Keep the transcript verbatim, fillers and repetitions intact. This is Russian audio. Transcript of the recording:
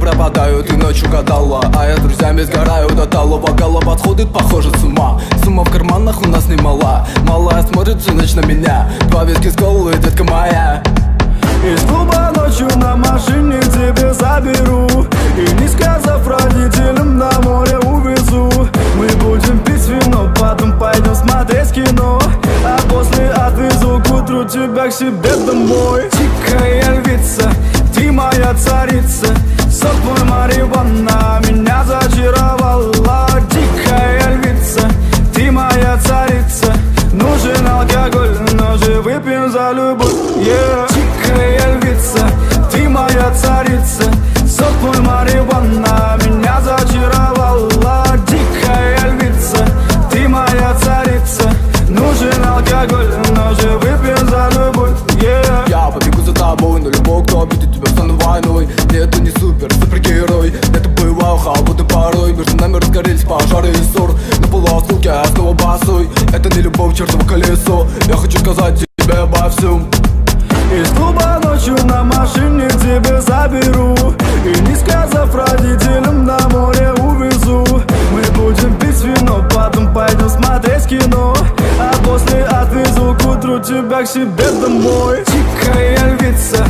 пропадаю, ты ночью гадала, а я с друзьями сгораю до талого. Голова сходит, похоже, с ума. Сумма в карманах у нас немала. Малая смотрит всю ночь на меня. Два виски с колой, детка моя. Из клуба ночью на машине тебе заберу, и не сказав родителям, на море увезу. Мы будем пить вино, потом пойдем смотреть кино, а после отвезу к утру тебя к себе домой. Дикая львица, ты моя царица, сок твой марихуана меня зачаровала. Дикая львица, ты моя царица, нужен алкоголь, но же выпьем за любовь, yeah. Дикая львица, ты моя царица, сок твой марихуана меня зачаровала. Дикая львица, ты моя царица, нужен алкоголь, но же выпьем за любовь, yeah. Я побегу за тобой, но любой, кто обидит тебя, стану войной. Нет, ты не супер, супергерой. Это бывало холодно порой. Между нами разгорелись пожары и ссор. На полуосколке я снова босой. Это не любовь, чертово колесо. Я хочу сказать тебе обо всем. Из клуба ночью на машине тебе заберу, и не сказав родителям, на море увезу. Мы будем пить вино, потом пойдем смотреть кино, а после отвезу к утру тебя к себе домой. Дикая львица,